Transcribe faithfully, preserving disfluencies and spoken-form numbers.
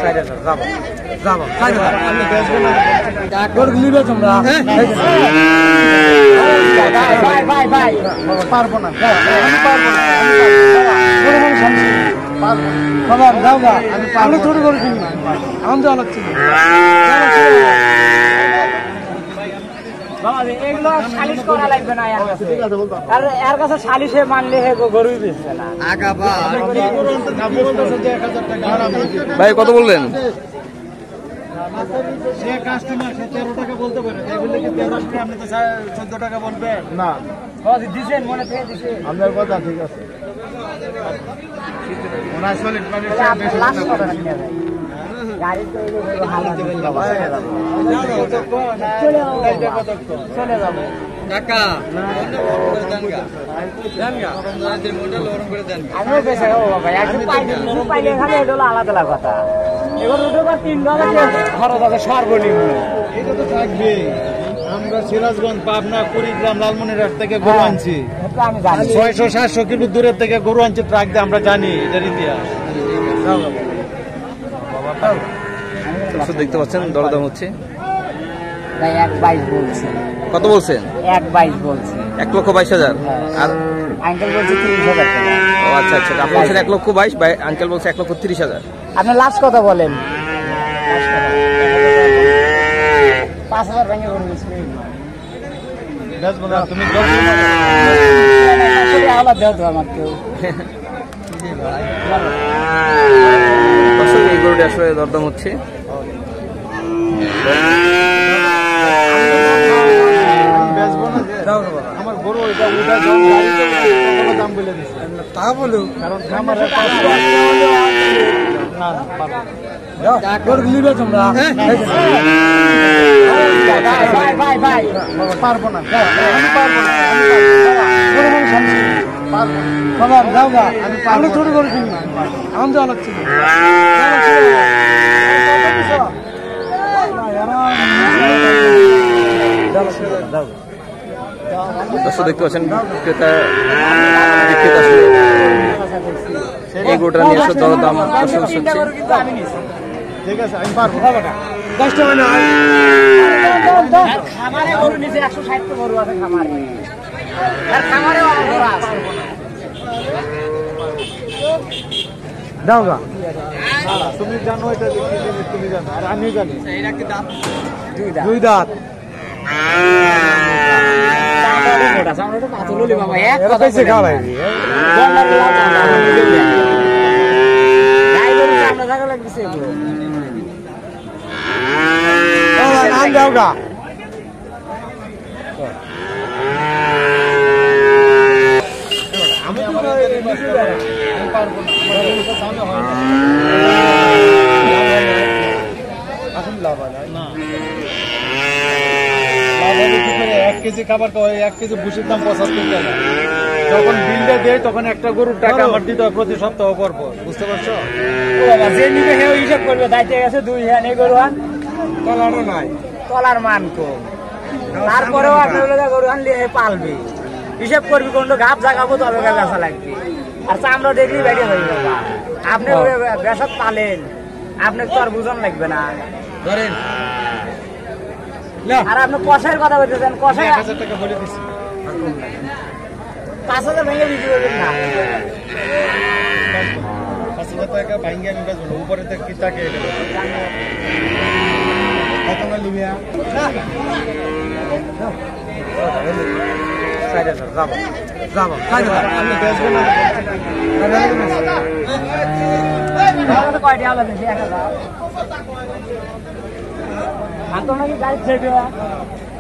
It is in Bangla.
যাবো যাবো নিবে তোমরা পারবো না বাবা যাও গা আমি ছোট করে কিনি আমি যাওয়া লাগছে এগুলো সালিশ করা লাগবে না আর এর কাছে সালিশে মানলে গরুই বেচবে না। ভাই কত বললেন? সে কাস্টমার সে তেরো টাকা বলতে পারে আপনি তো চোদ্দ টাকা বলবেন না দিচ্ছেন মনে থেকে দিচ্ছেন আপনার কথা ঠিক আছে চলে যাবো আলাদা কথা এবার তিন খরচ আছে সর্বনিম্ন এটা তো থাকবে। আমরা সিরাজগঞ্জ পাবনা কুড়িগ্রাম লালমনিরহাট থেকে গরু আনছি ছয়শো সাতশো কিলো দূরের থেকে গরু আনছি ট্রাক দিয়ে আমরা জানি এটার ইতিহাস। দেখতে পাচ্ছেন দরদাম হচ্ছে এক বাইশ বলছে। কত বলছেন? এক বাইশ বলছে। এক লক্ষ বাইশ হাজার আর আঙ্কেল বলছে তিরিশ হাজার টাকা। ও আচ্ছা আচ্ছা আপনি বলছেন এক লক্ষ বাইশ, আঙ্কেল বলছে এক লক্ষ তিরিশ হাজার। আপনি লাস্ট কথা বলেন। পাঁচ হাজার ভেঙে করে তুমি আলাদা দেওয়া তো আমার কেউ এই গরুটি আসলে দরদাম হচ্ছে আমার গরু দাম বলে দিচ্ছে তা বলুক কারণ নিবে তোমরা পারবো না বাবা যাও গা আমি ছোট করে কিনি আমি যাওয়া লাগছে দেখতে পাচ্ছেন ক্রেতা বিক্রেতা এই গরুটা নিয়ে এসে দরদাম হচ্ছে। ঠিক আছে আমি পারবো দশ টাকা না খামারে গরু নিচে একশো ষাট গরু আছে খামারে আর খামারে দাও গা তুমি জানো এটা তুমি জানো আর আমি জানি দুই দাঁত দাও গা আমি পারবো না এক কেজি খাবার এক কেজি ভুষির দাম পঁচাত্তর টাকা। যখন বিলটা দেয় তখন একটা গরুর টাকা আমার দিতে হয় প্রতি সপ্তাহ পর পর। বুঝতে পারছো? যে নিবে সেও হিসাব করবে দায়িত্ব গেছে দুই হ্যান এই গরু হান তলারও নাই তলার মান কম তারপরেও আপনি গরু আনলে পালবে হিসাব করবি কোন ঘাপ জাগাবো তবে বেচা লাগবে আর চামড়া দেখলেই বেরিয়ে যাবে বাবা আপনি বেসাত পালেন আপনি তো আর বুঝন লাগবে না ধরেন আর আপনি কষাইয়ের কথা বলতেছেন কষাই এক হাজার টাকা বলে দিচ্ছি পাঁচ হাজার ভেঙে বিক্রি করবেন না পাঁচ হাজার টাকা ভাঙ্গে আমি বেচবো উপরে তো কি টাকা কত না নিবি যাবো যাবো আমি বেচবো না কয়টি আলাদা এক হাজার নাকি গাড়ি ছেড়ে